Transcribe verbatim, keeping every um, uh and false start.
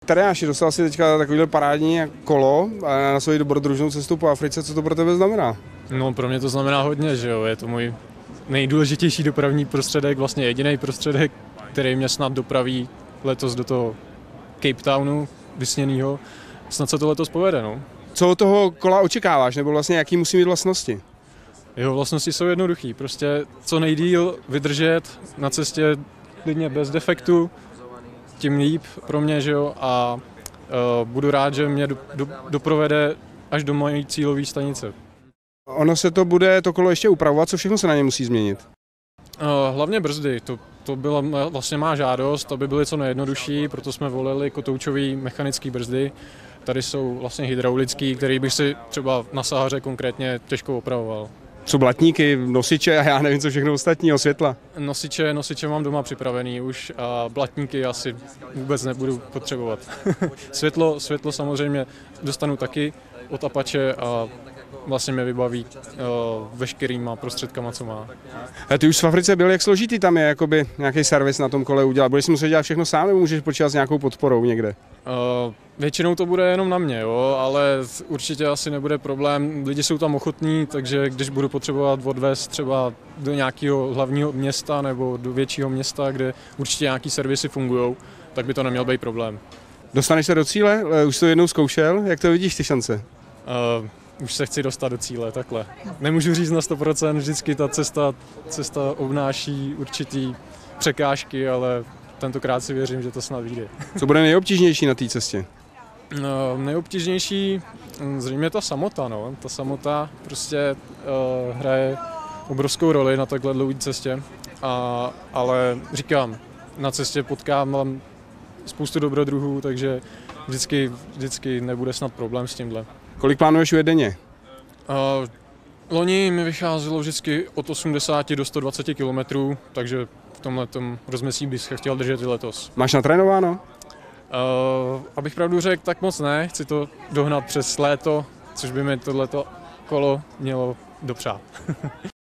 Tadeáši, dostal si teďka takovýhle parádní kolo na svoji dobrodružnou cestu po Africe, co to pro tebe znamená? No pro mě to znamená hodně, že jo, je to můj nejdůležitější dopravní prostředek, vlastně jediný prostředek, který mě snad dopraví letos do toho Cape Townu vysněnýho. Snad se to letos povede, no. Co od toho kola očekáváš, nebo vlastně jaký musí mít vlastnosti? Jeho vlastnosti jsou jednoduchý, prostě co nejdýl vydržet na cestě klidně bez defektu, tím líp pro mě, že jo, a uh, budu rád, že mě do, do, doprovede až do mojí cílové stanice. Ono se to bude, to kolo ještě upravovat, co všechno se na ně musí změnit? Uh, hlavně brzdy, to, to byla vlastně má žádost, aby byly co nejjednodušší, proto jsme volili kotoučový mechanický brzdy. Tady jsou vlastně hydraulický, který bych si třeba na Sahaře konkrétně těžko opravoval. Co blatníky, nosiče a já nevím, co všechno ostatního, světla? Nosiče, nosiče mám doma připravený už a blatníky asi vůbec nebudu potřebovat. světlo, světlo samozřejmě dostanu taky od Apache a vlastně mě vybaví uh, veškerýma prostředkama, co má. A ty už v Africe byl, jak složitý tam je jakoby nějaký servis na tom kole udělat? Budeš si muset dělat všechno sám, nebo můžeš počítat s nějakou podporou někde? Uh, většinou to bude jenom na mě, jo, ale určitě asi nebude problém. Lidi jsou tam ochotní, takže když budu potřebovat odvést třeba do nějakého hlavního města nebo do většího města, kde určitě nějaký servisy fungují, tak by to neměl být problém. Dostaneš se do cíle? Už jsi to jednou zkoušel? Jak to vidíš, ty šance? Uh, už se chci dostat do cíle, takhle. Nemůžu říct na sto procent, vždycky ta cesta, cesta obnáší určitý překážky, ale tentokrát si věřím, že to snad vyjde. Co bude nejobtížnější na té cestě? No, nejobtížnější zřejmě ta samota, no. Ta samota prostě uh, hraje obrovskou roli na takhle dlouhé cestě, a, ale říkám, na cestě potkám spoustu dobrodruhů, takže vždycky, vždycky nebude snad problém s tímhle. Kolik plánuješ ujet denně? Uh, loni mi vycházelo vždycky od osmdesáti do sto dvaceti kilometrů, takže v tomhletom rozmezí bych se chtěl držet i letos. Máš natrénováno? Uh, abych pravdu řekl, tak moc ne. Chci to dohnat přes léto, což by mi tohleto kolo mělo dopřát.